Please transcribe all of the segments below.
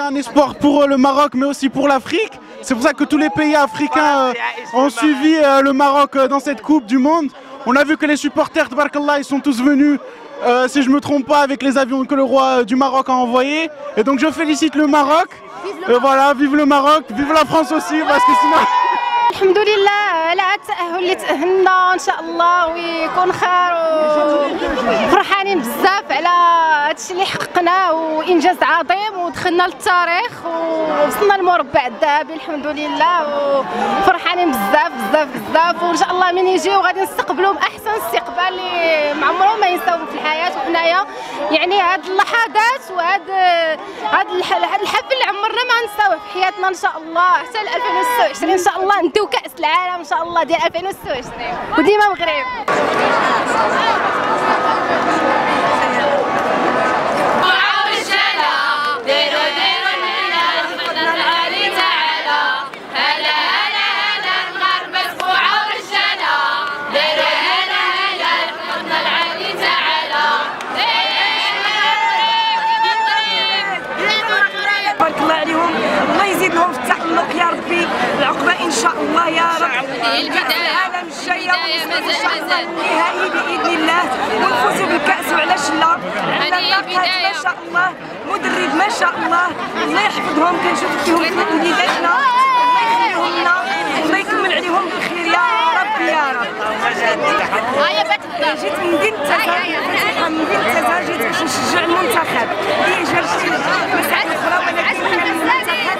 un espoir pour le Maroc, mais aussi pour l'Afrique. C'est pour ça que tous les pays africains ont suivi le Maroc dans cette Coupe du Monde. On a vu que les supporters de Barakallah, ils sont tous venus, si je ne me trompe pas, avec les avions que le roi du Maroc a envoyés. Et donc je félicite le Maroc. Voilà, vive le Maroc, vive la France aussi, parce que sinon... الحمد لله على التأهل اللي تأهلنا ان شاء الله ويكون خير وفرحانين بزاف على هادشي اللي حققناه وانجاز عظيم ودخلنا للتاريخ ووصلنا للمربع الذهبي الحمد لله وفرحانين بزاف بزاف بزاف وان شاء الله من يجيو غادي نستقبلوهم احسن استقبال اللي ما عمرهم ما ينساوه في الحياه وحنايا يعني هاد اللحظات وهاد الحفل اللي عمرنا ما ننساوه في حياتنا ان شاء الله حتى 2026 ان شاء الله نديو كأس العالم ان شاء الله ديال 2026 وديما مغرب. بارك الله عليهم، الله يزيد لهم في التألق يا ربي، العقبة إن شاء الله يا رب. كأس العالم الجاية إن شاء الله النهائي بإذن الله ونفوزوا بالكأس وعلاش لا؟ عندنا طاقات ما شاء الله، مدرب ما شاء الله، الله يحفظهم كنشوف فيهم وليداتنا، الله يخليهم لنا، الله يكمل عليهم بالخير يا رب يا رب. جيت من مدينة تازا، من مدينة تازا جيت باش نشجع المنتخب، هي جرجتي مساعد أخرى ولكن كان المنتخب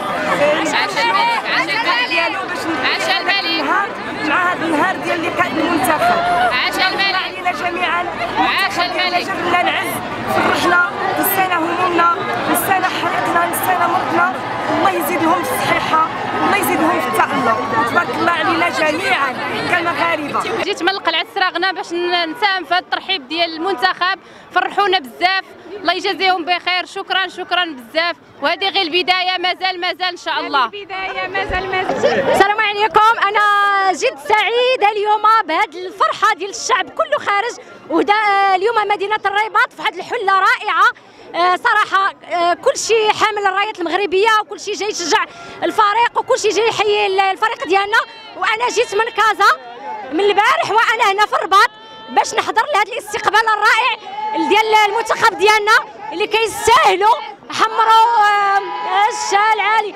ديالو باش نهار مع هذا النهار ديال لقاء المنتخب. عاش الملك علينا جميعا، عاش الملك جبنا العز، فرحنا، نسينا همومنا، نسينا حرقنا، نسينا مرضنا، الله يزيد لهم في الصحيحة، الله يزيد لهم في التألق، تبارك الله علينا جميعا كمغاربة. جيت من القلعة السراغنة باش نساهم في هذا الترحيب ديال المنتخب، فرحونا بزاف، الله يجازيهم بخير، شكرا شكرا بزاف، وهذه غير البداية، مازال ان شاء الله. البداية مازال. السلام عليكم، أنا جد سعيدة اليوم بهذه الفرحة ديال الشعب كله خارج، وهذا اليوم مدينة الرباط في هذه الحلة رائعة. صراحة كل شيء حامل الرايات المغربية وكل شيء جاي يشجع الفريق وكل شيء جاي يحيي الفريق ديالنا، وأنا جيت من كازا من البارح وأنا هنا في الرباط باش نحضر لهذا الاستقبال الرائع ديال المنتخب ديالنا اللي كيستاهلوا. حمروا الشال عالي،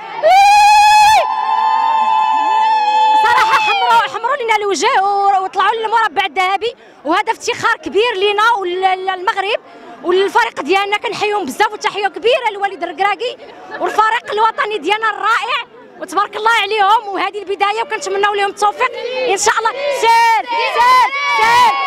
صراحة حمروا لنا الوجه وطلعوا لنا المربع الذهبي، وهذا افتخار كبير لينا وللمغرب والفريق ديالنا. كنحييهم بزاف وتحيه كبيره لوليد الركراكي والفريق الوطني ديالنا الرائع، وتبارك الله عليهم، وهذه البدايه وكنتمناو لهم التوفيق ان شاء الله. سير سير سير.